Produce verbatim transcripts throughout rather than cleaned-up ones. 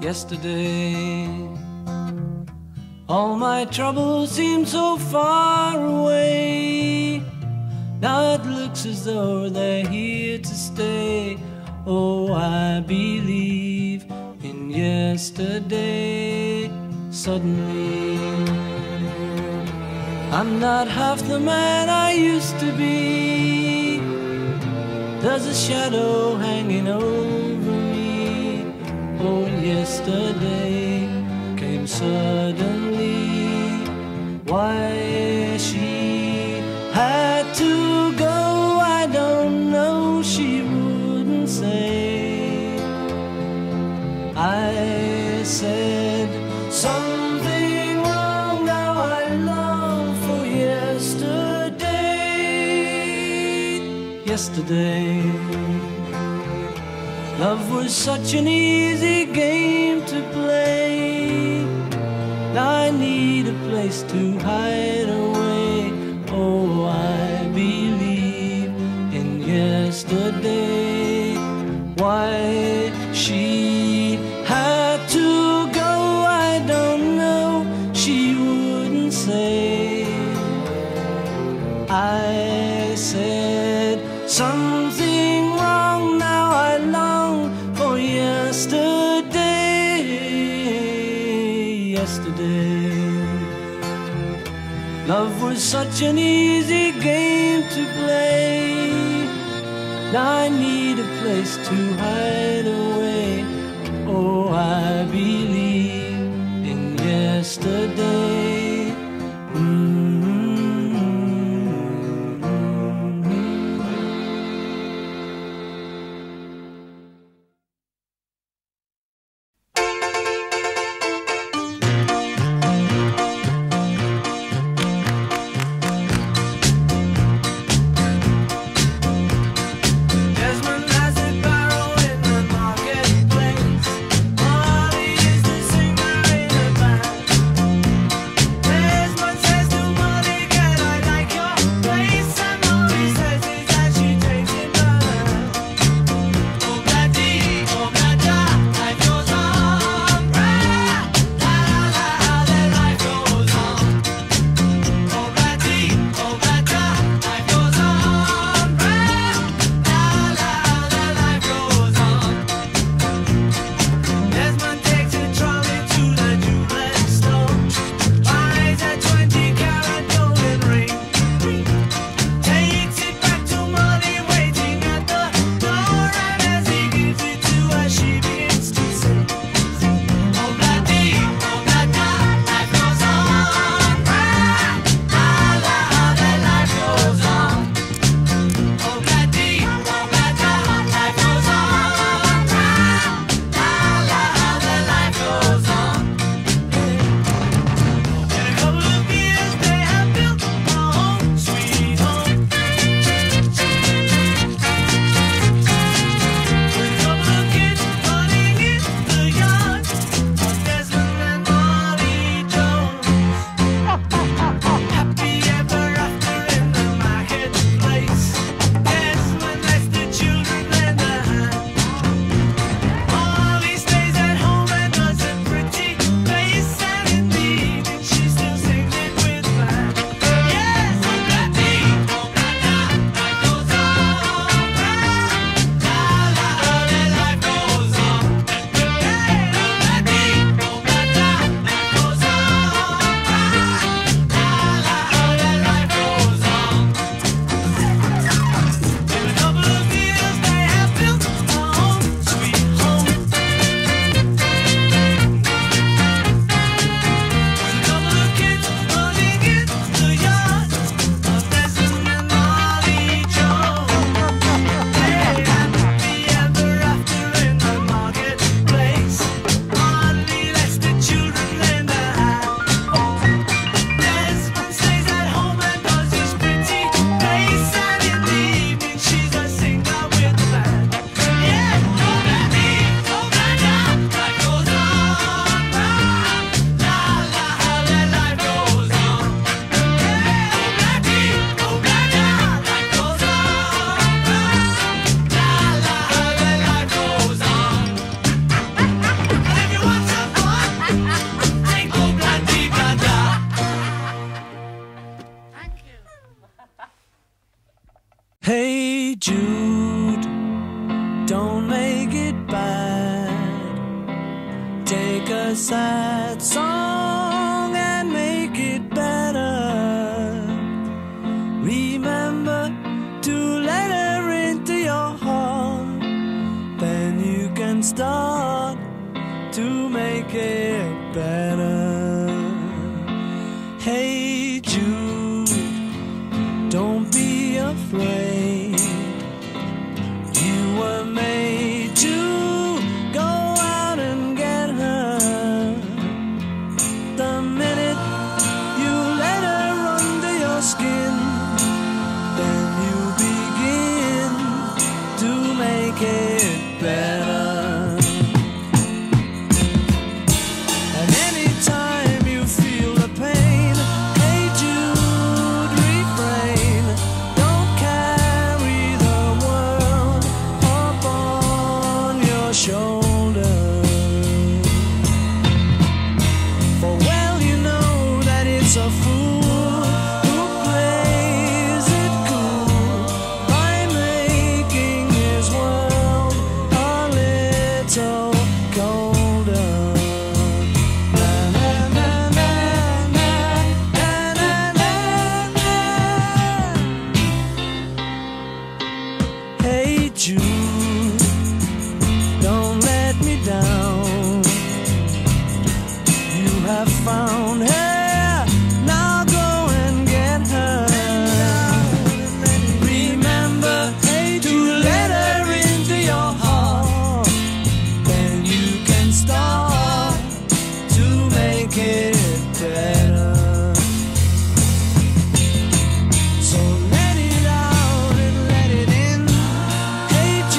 yesterday. All my troubles seem so far away. Now it looks as though they're here to stay. Oh, I believe in yesterday. Suddenly, I'm not half the man I used to be. There's a shadow hanging over me. Oh, yesterday came suddenly. Why she had to go, I don't know, she wouldn't say. I said something wrong, now I long for yesterday. Yesterday, love was such an easy game to play. Now I need a place to hide away. Oh, I believe in yesterday. Why she had to go, I don't know, she wouldn't say. I said something wrong, now I long for yesterday. Yesterday, love was such an easy game to play. Now I need a place to hide away. Oh, I believe in yesterday. Mm-hmm. Jude, don't make it bad. Take a sad song and make it better. Remember to let her into your heart. Then you can start to make it better. Hey Jude, don't be afraid. You were made to go out and get her. The minute you let her under your skin, then you begin to make it better. And anytime you feel the pain, hey Jude, refrain. Don't carry the world upon your shoulder. For well you know that it's a fool who plays it cool by making his world a little colder. Na, na, na, na, na, na, na, na. Hey Jude, don't let me down. You have found her, now go and get her. Remember to let her into your heart. Then you can start to make it better. So let it out and let it in. Hey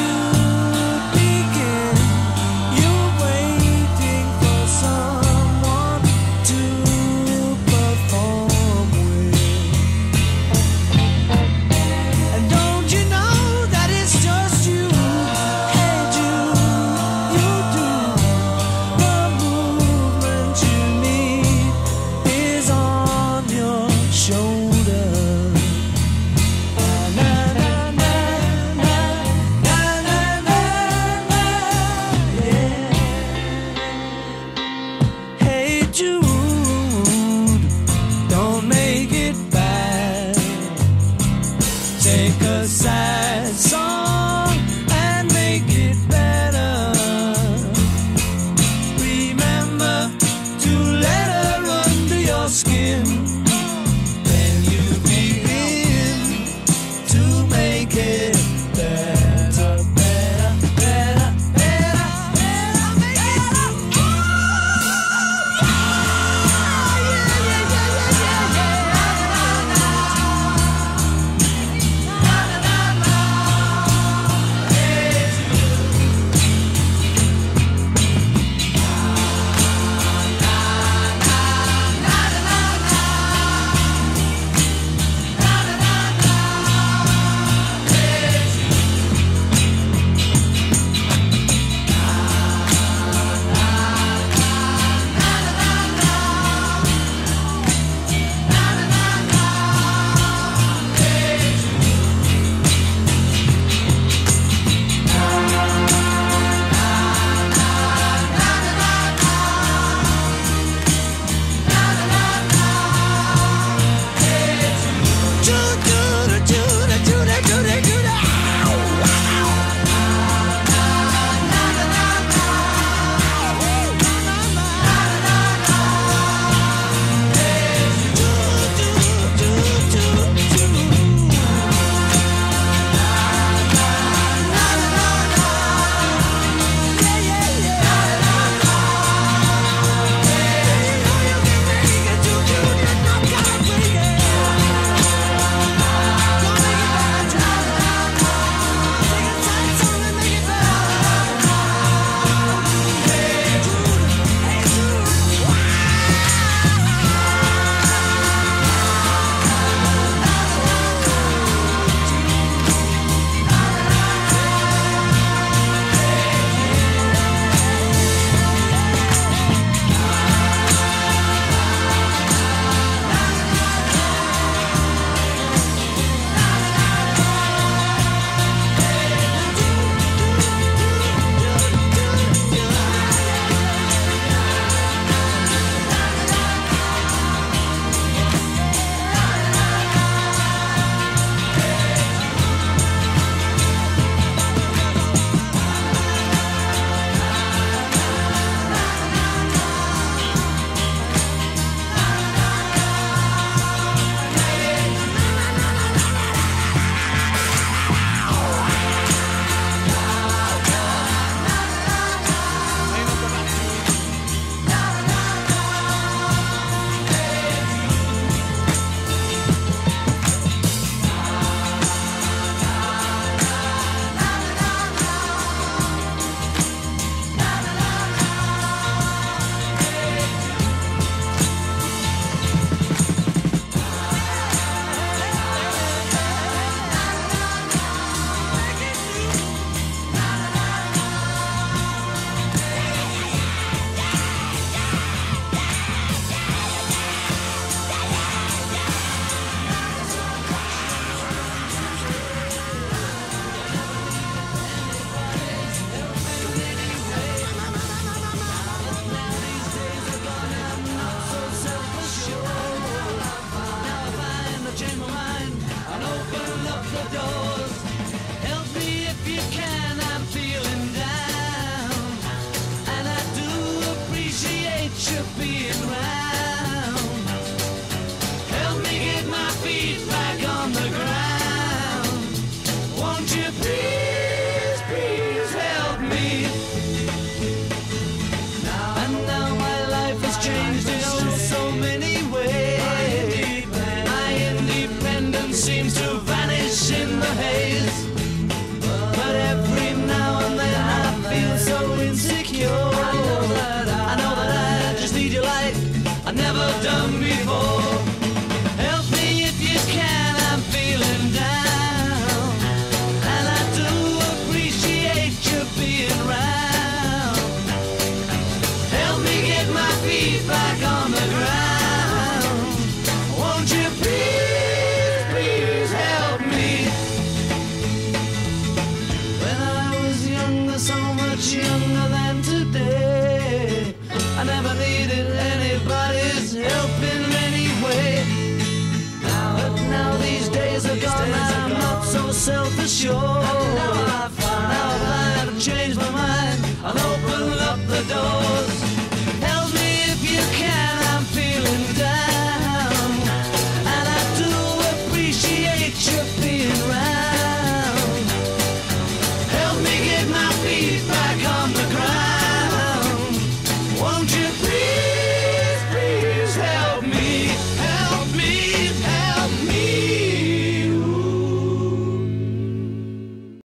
much younger than today. I never needed anybody's help in any way. Now, but now these days are gone, I'm not so self-assured.